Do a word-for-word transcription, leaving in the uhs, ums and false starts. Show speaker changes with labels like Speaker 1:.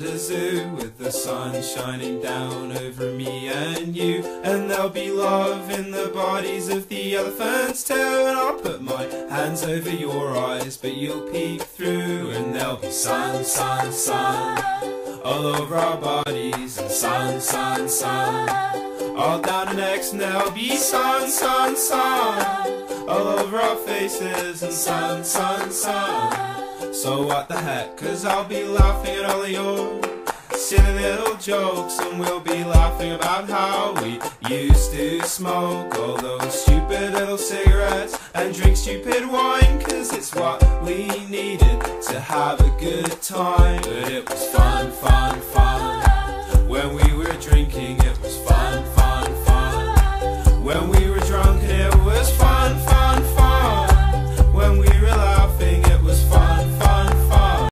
Speaker 1: a zoo with the sun shining down over me and you. And there'll be love in the bodies of the elephants too. And I'll put my hands over your eyes, but you'll peek through. And there'll be sun, sun, sun all over our bodies, and sun, sun, sun all down our necks. And there'll be sun, sun, sun all over our faces, and sun, sun, sun. So what the heck, 'cause I'll be laughing at all of your silly little jokes, and we'll be laughing about how we used to smoke all those stupid little cigarettes and drink stupid wine, 'cause it's what we needed to have a good time. But it was